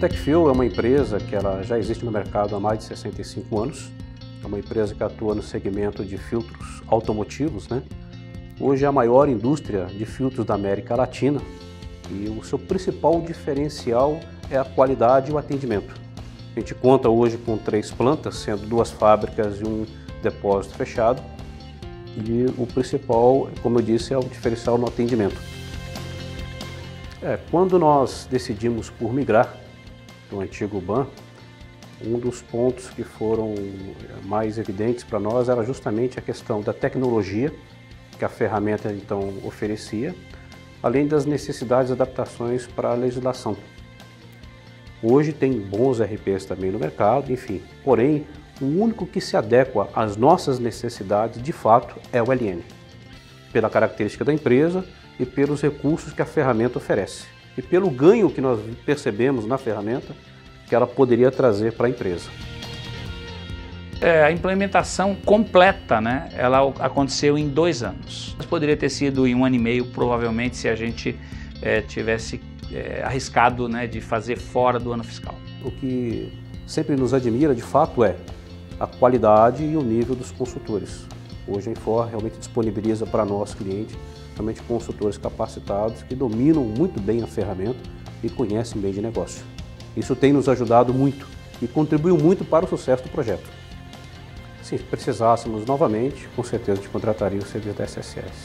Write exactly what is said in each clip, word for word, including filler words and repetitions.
Techfil é uma empresa que ela já existe no mercado há mais de sessenta e cinco anos. É uma empresa que atua no segmento de filtros automotivos, né? Hoje é a maior indústria de filtros da América Latina e o seu principal diferencial é a qualidade e o atendimento. A gente conta hoje com três plantas, sendo duas fábricas e um depósito fechado. E o principal, como eu disse, é o diferencial no atendimento. É, quando nós decidimos por migrar do antigo B A N, um dos pontos que foram mais evidentes para nós era justamente a questão da tecnologia que a ferramenta então oferecia, além das necessidades e adaptações para a legislação. Hoje tem bons R Ps também no mercado, enfim, porém, o único que se adequa às nossas necessidades, de fato, é o L N, pela característica da empresa e pelos recursos que a ferramenta oferece, e pelo ganho que nós percebemos na ferramenta que ela poderia trazer para a empresa. É, a implementação completa, né, ela aconteceu em dois anos. Poderia ter sido em um ano e meio, provavelmente, se a gente é, tivesse é, arriscado, né, de fazer fora do ano fiscal. O que sempre nos admira, de fato, é a qualidade e o nível dos consultores. Hoje a Infor realmente disponibiliza para nós, clientes, realmente consultores capacitados que dominam muito bem a ferramenta e conhecem bem de negócio. Isso tem nos ajudado muito e contribuiu muito para o sucesso do projeto. Se precisássemos novamente, com certeza a gente contrataria o serviço da S S S.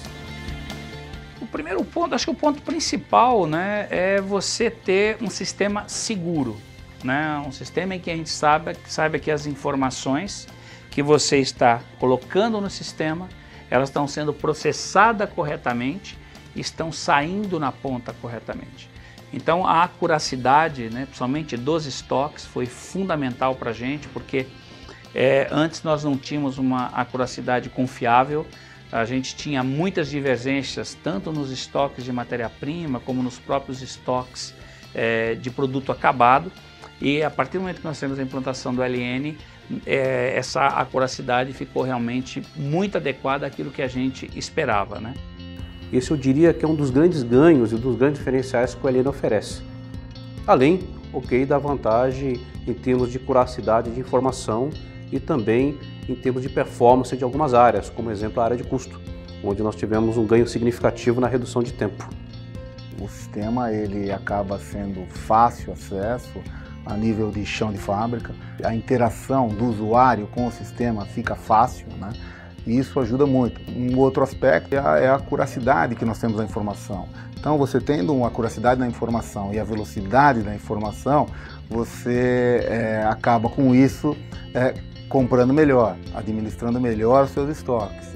O primeiro ponto, acho que o ponto principal, né, é você ter um sistema seguro. Né, um sistema em que a gente saiba, saiba que as informações que você está colocando no sistema, elas estão sendo processadas corretamente e estão saindo na ponta corretamente. Então a acuracidade, né, principalmente dos estoques, foi fundamental para a gente, porque é, antes nós não tínhamos uma acuracidade confiável, a gente tinha muitas divergências tanto nos estoques de matéria-prima como nos próprios estoques é, de produto acabado. E a partir do momento que nós temos a implantação do L N, é, essa acuracidade ficou realmente muito adequada àquilo que a gente esperava, né? Esse eu diria que é um dos grandes ganhos e um dos grandes diferenciais que o L N oferece. Além, ok, da vantagem em termos de curacidade de informação e também em termos de performance de algumas áreas, como exemplo a área de custo, onde nós tivemos um ganho significativo na redução de tempo. O sistema ele acaba sendo fácil acesso a nível de chão de fábrica, a interação do usuário com o sistema fica fácil, né? E isso ajuda muito. Um outro aspecto é a, é a acuracidade que nós temos da informação. Então, você tendo uma acuracidade da informação e a velocidade da informação, você é, acaba com isso é, comprando melhor, administrando melhor os seus estoques.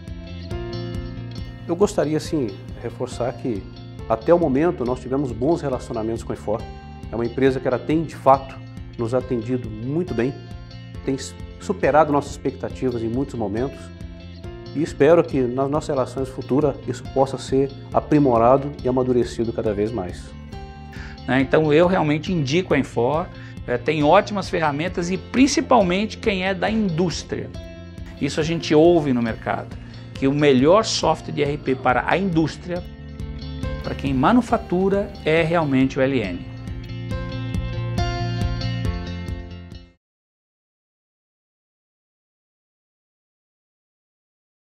Eu gostaria, sim, reforçar que até o momento nós tivemos bons relacionamentos com a Infor. É uma empresa que ela tem, de fato, nos atendido muito bem, tem superado nossas expectativas em muitos momentos e espero que nas nossas relações futuras isso possa ser aprimorado e amadurecido cada vez mais. Então eu realmente indico a Infor, é, tem ótimas ferramentas e principalmente quem é da indústria. Isso a gente ouve no mercado, que o melhor software de R P para a indústria, para quem manufatura, é realmente o L N.